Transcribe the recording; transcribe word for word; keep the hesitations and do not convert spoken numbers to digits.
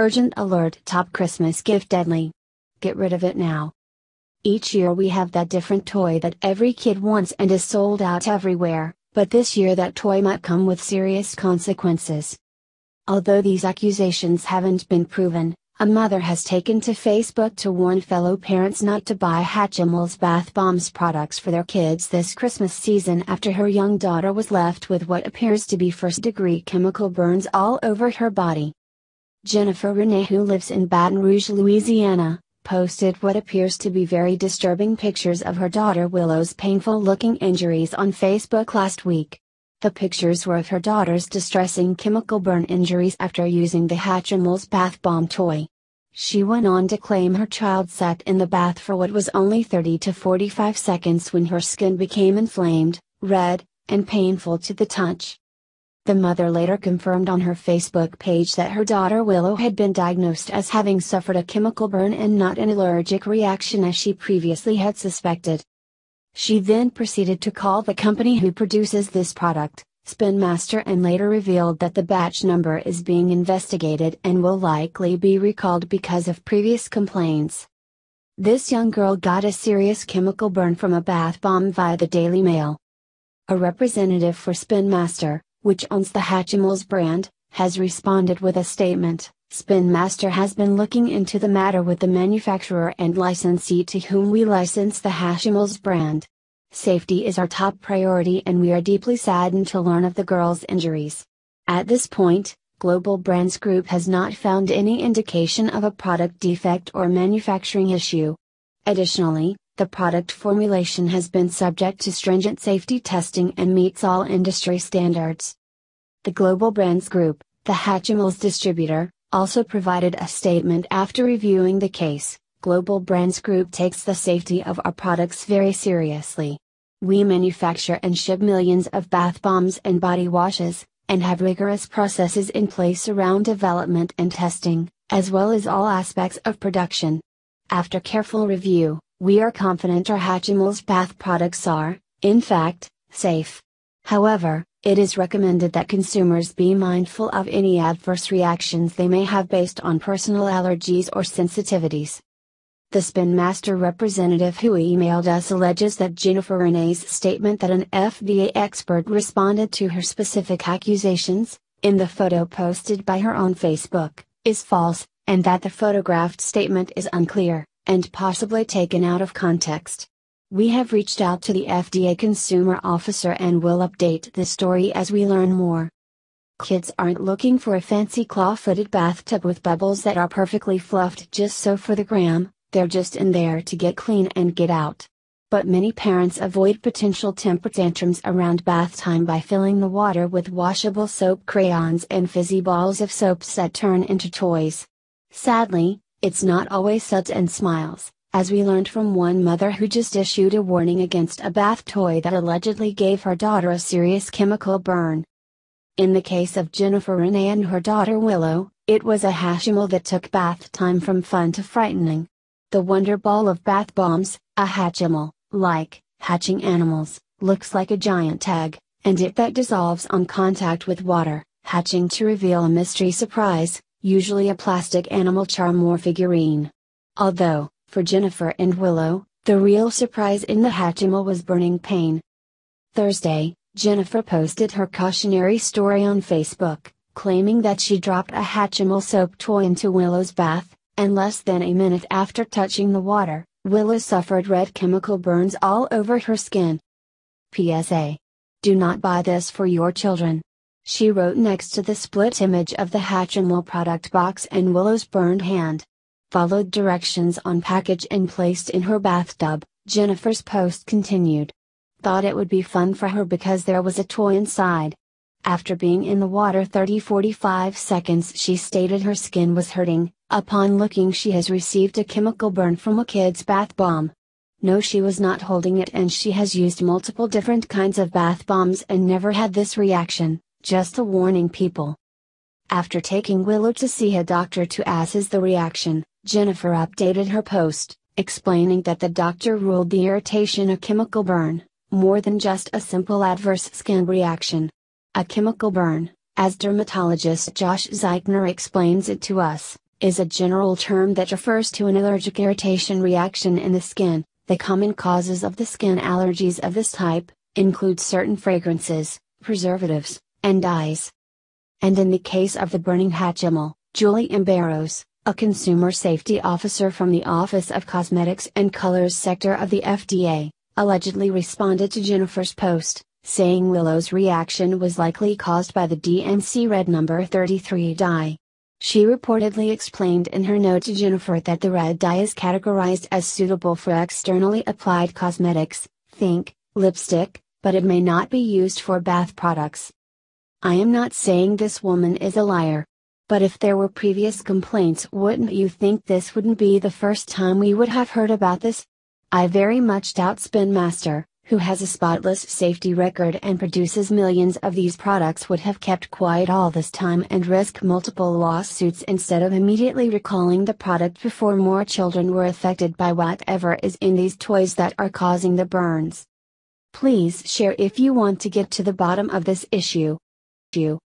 Urgent alert: top Christmas gift deadly. Get rid of it now. Each year we have that different toy that every kid wants and is sold out everywhere, but this year that toy might come with serious consequences. Although these accusations haven't been proven, a mother has taken to Facebook to warn fellow parents not to buy Hatchimals Bath Bombs products for their kids this Christmas season after her young daughter was left with what appears to be first-degree chemical burns all over her body. Jennifer Renee, who lives in Baton Rouge, Louisiana, posted what appears to be very disturbing pictures of her daughter Willow's painful-looking injuries on Facebook last week. The pictures were of her daughter's distressing chemical burn injuries after using the Hatchimals Bath Bomb toy. She went on to claim her child sat in the bath for what was only thirty to forty-five seconds when her skin became inflamed, red, and painful to the touch. The mother later confirmed on her Facebook page that her daughter Willow had been diagnosed as having suffered a chemical burn and not an allergic reaction as she previously had suspected. She then proceeded to call the company who produces this product, Spin Master, and later revealed that the batch number is being investigated and will likely be recalled because of previous complaints. This young girl got a serious chemical burn from a bath bomb via the Daily Mail. A representative for Spin Master, which owns the Hatchimals brand, has responded with a statement. Spin Master has been looking into the matter with the manufacturer and licensee to whom we license the Hatchimals brand. Safety is our top priority and we are deeply saddened to learn of the girl's injuries. At this point, Global Brands Group has not found any indication of a product defect or manufacturing issue. Additionally, the product formulation has been subject to stringent safety testing and meets all industry standards. The Global Brands Group, the Hatchimals distributor, also provided a statement after reviewing the case. Global Brands Group takes the safety of our products very seriously. We manufacture and ship millions of bath bombs and body washes, and have rigorous processes in place around development and testing, as well as all aspects of production. After careful review, we are confident our Hatchimals bath products are, in fact, safe. However, it is recommended that consumers be mindful of any adverse reactions they may have based on personal allergies or sensitivities. The Spin Master representative who emailed us alleges that Jennifer Renee's statement that an F D A expert responded to her specific accusations, in the photo posted by her on Facebook, is false, and that the photographed statement is unclear, and possibly taken out of context. We have reached out to the F D A consumer officer and will update this story as we learn more. Kids aren't looking for a fancy claw-footed bathtub with bubbles that are perfectly fluffed just so for the gram, they're just in there to get clean and get out. But many parents avoid potential temper tantrums around bath time by filling the water with washable soap crayons and fizzy balls of soaps that turn into toys. Sadly, it's not always suds and smiles, as we learned from one mother who just issued a warning against a bath toy that allegedly gave her daughter a serious chemical burn. In the case of Jennifer Renee and her daughter Willow, it was a Hatchimal that took bath time from fun to frightening. The wonder ball of bath bombs, a Hatchimal, like hatching animals, looks like a giant egg, and it that dissolves on contact with water, hatching to reveal a mystery surprise, usually a plastic animal charm or figurine. Although, for Jennifer and Willow, the real surprise in the Hatchimal was burning pain. Thursday, Jennifer posted her cautionary story on Facebook, claiming that she dropped a Hatchimal soap toy into Willow's bath, and less than a minute after touching the water, Willow suffered red chemical burns all over her skin. P S A. Do not buy this for your children. She wrote next to the split image of the Hatchimal product box and Willow's burned hand. Followed directions on package and placed in her bathtub, Jennifer's post continued. Thought it would be fun for her because there was a toy inside. After being in the water thirty to forty-five seconds, she stated her skin was hurting. Upon looking, she has received a chemical burn from a kid's bath bomb. No, she was not holding it, and she has used multiple different kinds of bath bombs and never had this reaction, just a warning people. After taking Willow to see a doctor to assess the reaction, Jennifer updated her post, explaining that the doctor ruled the irritation a chemical burn, more than just a simple adverse skin reaction. A chemical burn, as dermatologist Josh Zeichner explains it to us, is a general term that refers to an allergic irritation reaction in the skin. The common causes of the skin allergies of this type include certain fragrances, preservatives, and dyes. And in the case of the burning Hatchimal, Julie Ambaros, a consumer safety officer from the Office of Cosmetics and Colors sector of the F D A, allegedly responded to Jennifer's post, saying Willow's reaction was likely caused by the D M C red number thirty-three dye. She reportedly explained in her note to Jennifer that the red dye is categorized as suitable for externally applied cosmetics, think, lipstick, but it may not be used for bath products. I am not saying this woman is a liar. But if there were previous complaints, wouldn't you think this wouldn't be the first time we would have heard about this? I very much doubt Spin Master, who has a spotless safety record and produces millions of these products, would have kept quiet all this time and risk multiple lawsuits instead of immediately recalling the product before more children were affected by whatever is in these toys that are causing the burns. Please share if you want to get to the bottom of this issue.